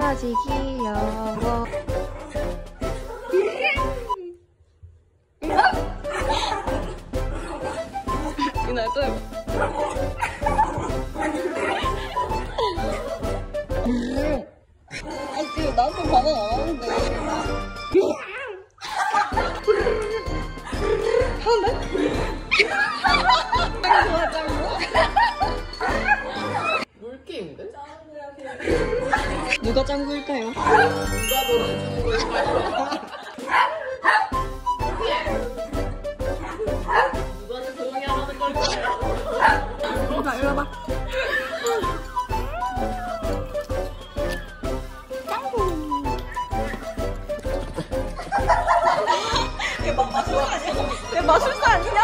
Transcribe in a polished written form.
끝까지 귀여워. 이날 또 해봐. 아, 지금 나한테 반응 안 하는데. 하는데? 좋아, 짱구. 물게임인데? 누가 짱구일까요? 누가 놀아주는 걸까요? 누가 조용히 하라는 걸까요? 이리 와봐. 짱구. 얘 마술사 아니야? 얘 마술사 아니냐?